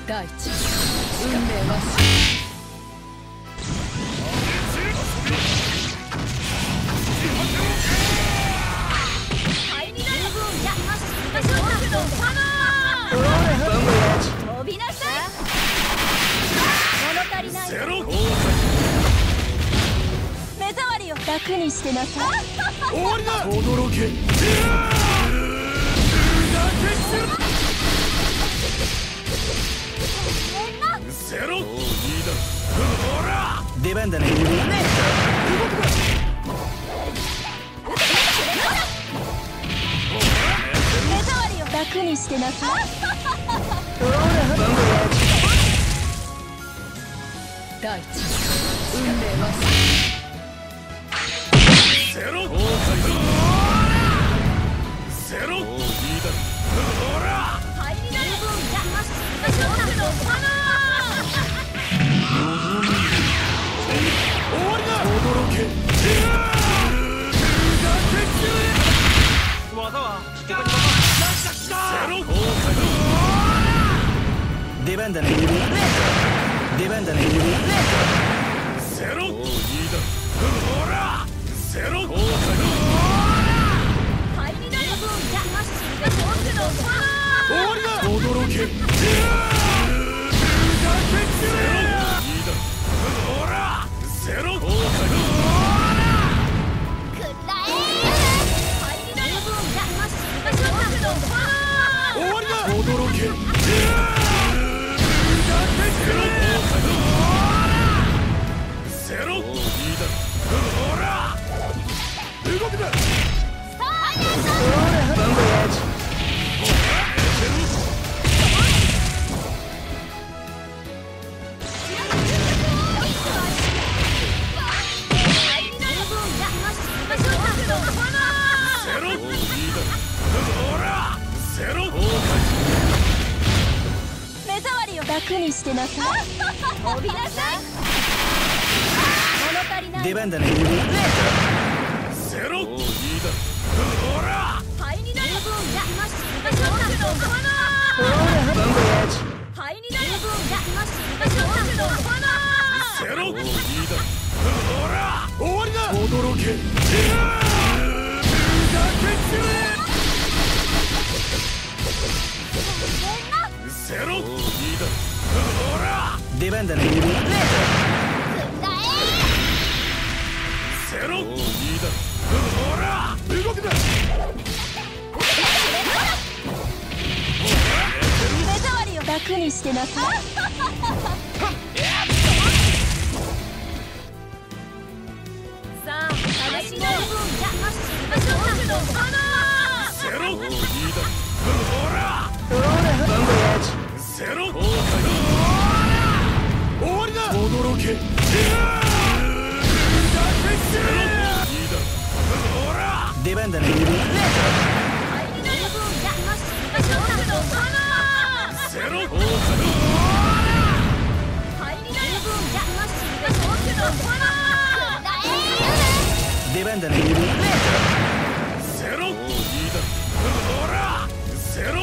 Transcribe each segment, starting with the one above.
大地運命は灰になる分じゃましょう飛びなさい。物足りない。目障りを楽にしてなさい。 終わりだ。驚け。せろ。いいだ。ほら。出番だね。 目障りを楽にしてなさい。大地運命はせろ。せろ。いいだ。ほら。 灰になる分じゃましょう終わりだ。驚け。技はここにせろ。出番だね。出番だね。せろ。いいだ。ほら。せろ。 灰になる分じゃまし終わりだ。驚け。ほら。せろ。終わりだ。驚け。せろ。いいだ。ほら。動くな。 目障りを楽にしてなさい。飛びなさい。物足りない。 出番だね。せろ。いいだ。ほら。 灰になる分じゃまし灰になる分じゃましせろ。いいだ。ほら。終わりだ。驚け。せろ。いいだ。ほら。出番だね。せろ。いいだ。ほら。動くな。 目障りを楽にしてなさい。さあ話し合う分じゃましせろ。いいだ。ほら。せろ。終わりだ。驚け。せろ。いいだ。ほら。出番だね。せろ。出番だね。せろ。いいだ。ほら。せろ。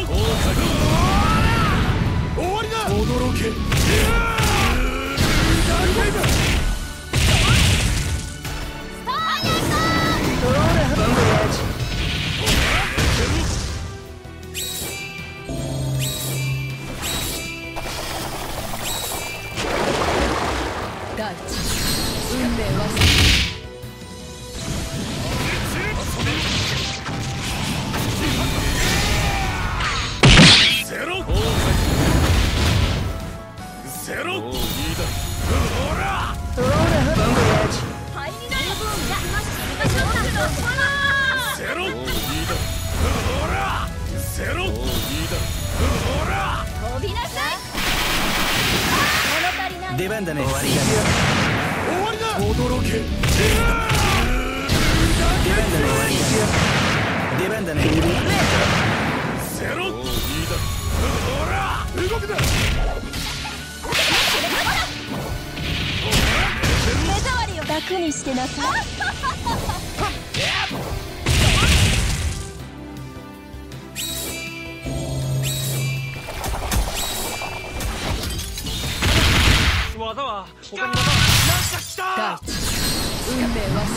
終わりだ。驚け。 大地運命はせろ。せろ。いいだ。ほら。 灰になる分じゃましせろ。いいだ。ほら。せろ。いいだ。ほら。 飛びなさい。物足りない。 出番だね。終わりだ。驚け。出番だね。出番だね。せろ。いいだ。ほら。動くな。 目障りを楽にしてなさい。 技は他にまたなんか来た。 運命は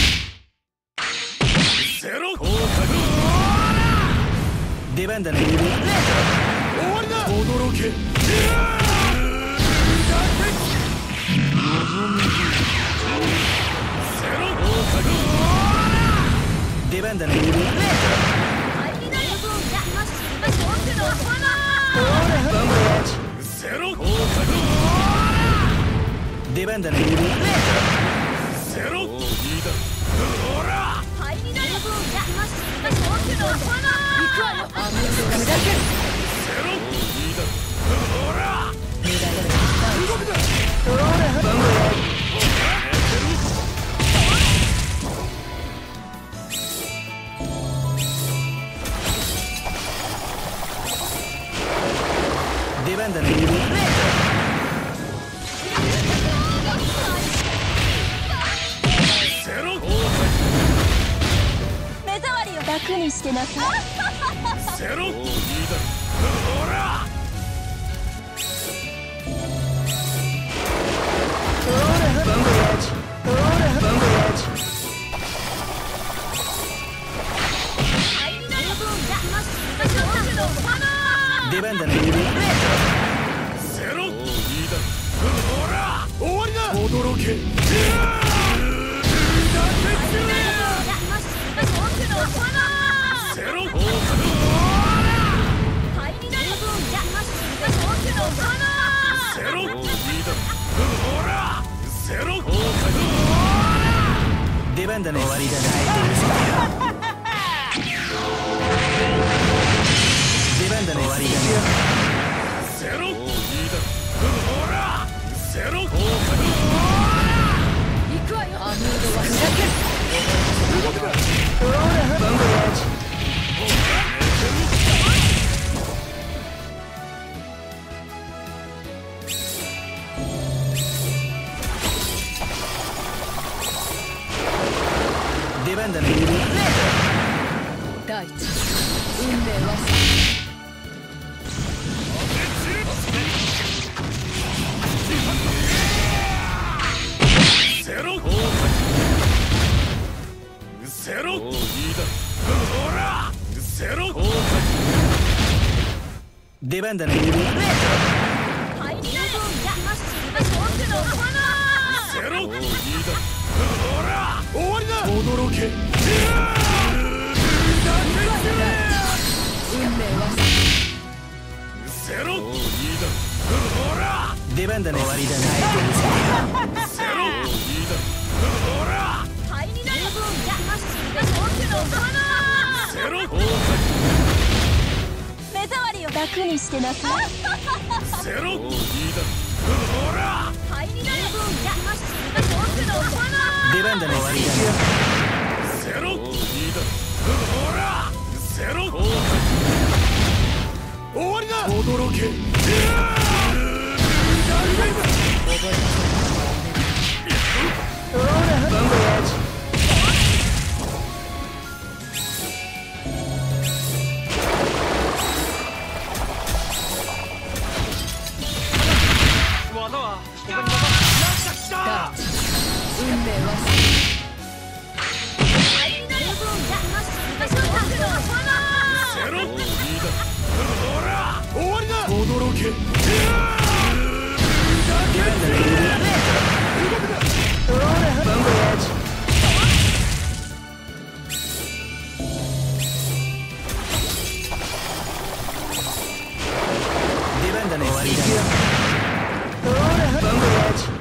ゼロ降格。出番だね。終わりだ。驚け。出番だね。出番だね。ゼロ。いいだ。ほら。出番だね。 目障りを楽にしてなさい。 ゼロ。いいだ。ほら。出番だね。ゼロ。いいだ。ほら。終わりだ。驚け。ゼロ。ゼロ。いいだ。ほら。ゼロ。出番だね。終わりだね。出番だね。終わりだね。ゼロ。いいだ。ほら。ゼロ。行くわよ。アムードは開け。動くな。ほら。バンドラージ。出番だね。 第一運命はゼロ。ゼロ。いいだ。ほら。ゼロ。出番だね。ゼロ。いいだ。ほら。終わりだ。驚け。 運命はゼロ。いいだ。ほら。出番だね。終わりだね。ゼロ。いいだ。ほら。ゼロ。 目障りを楽にしてなさい。 ゼロ。いいだ。ほら。出番だね。終わりだね。ゼロ。いいだ。ほら。ゼロ。終わりだ。驚け。技は他にまたなんか来た。 運命はゼロ。いいだ。ほら。終わりだ。驚け。出番だね。終わりだ。ほら。バンドラージ。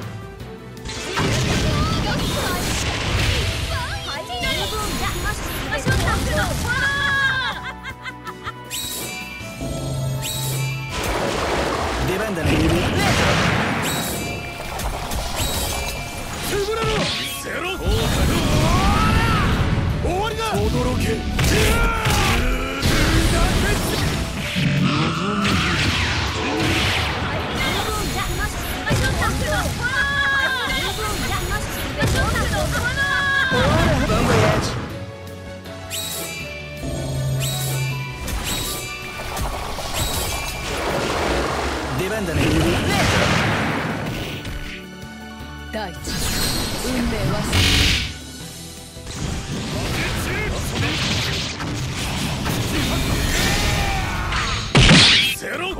出番だね。潰れろ。ゼロ。終わりだ。驚け。出番だね。 大地運命はせろ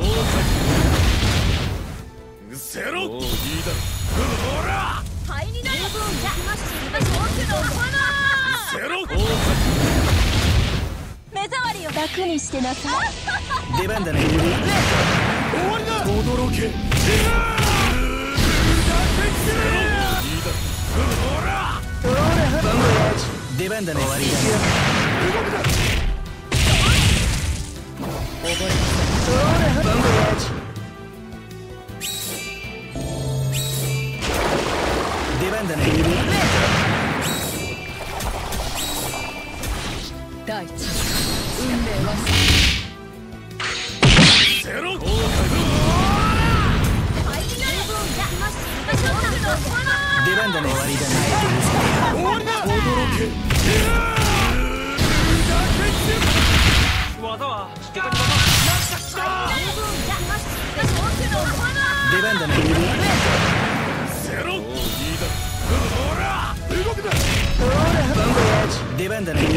せろいいだろほら灰になる分じゃ僕の花せろ目障りを楽にしてなさい出番だね終わりだ驚けせろいいだろほら出番だね終わりだ動くな覚えバンドヤージ出番だね大地運命はゼロ灰になる分じゃ出番だね終わりだね終わりだ驚け技はここに出番だねゼロいいだほら動くな出番だね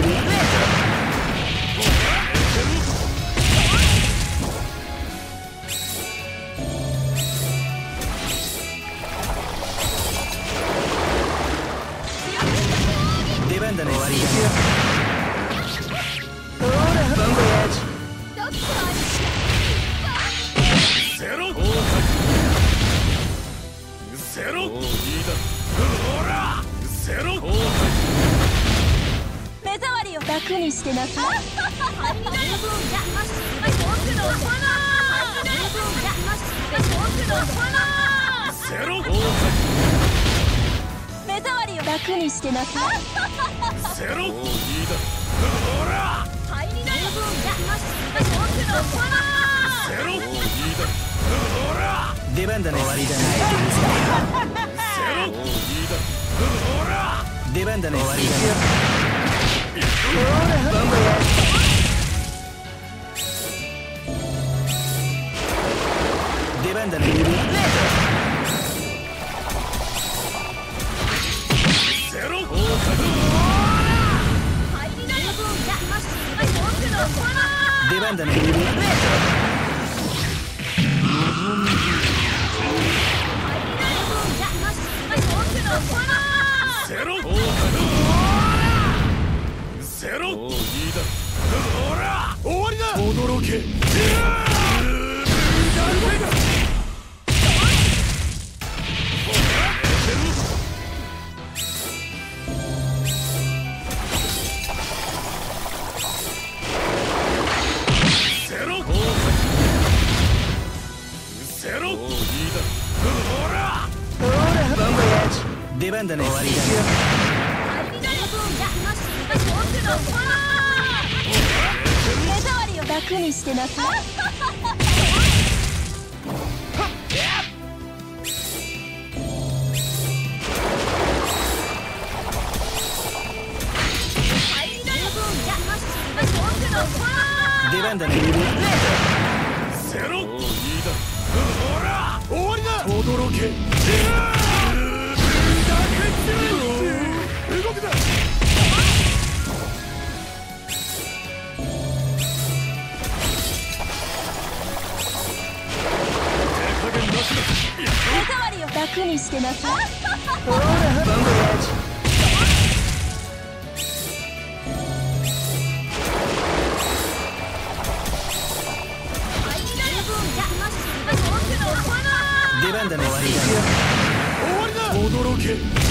出番だね終わりだゼロゼロいいだほらゼロ目障りを楽にしてなさい灰になる分じゃ僕の花灰になる分じゃ僕の花ゼロ目障りを楽にしてなさいゼロいいだほら灰になる分じゃ僕の花ゼロいいだほら出番だね終わりだねゼロいいだほら出番だね終わりだね出番だねゼロ灰になる分じゃ僕の花出番だねゼロゼロいいだほら終わりだ驚けゼロゼロいいだほら出番だね終わりだ目障りを楽にしてなさい出番だねゼロいいだほら終わりだ驚け動くな目障りを楽にしてなさい出番だね終わりだ終わりだ驚け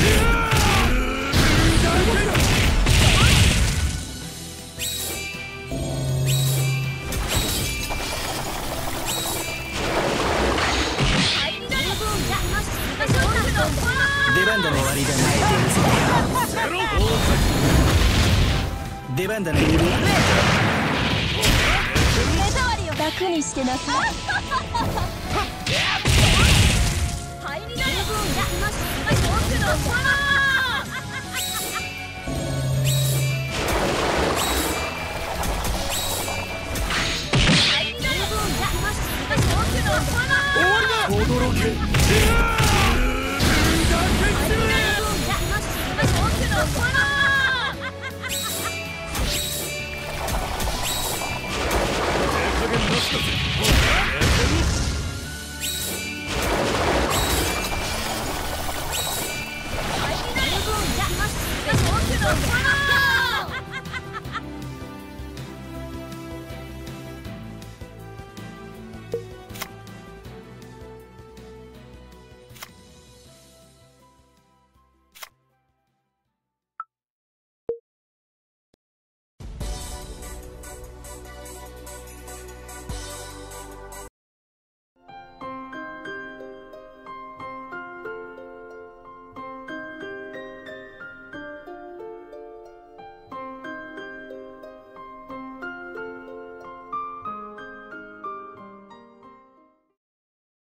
出番だね終わりだね出番だね目障りを楽にしてなさい灰になる分じゃ僕の花灰になる分じゃ僕の花終わりだ驚け加減なしだぜ。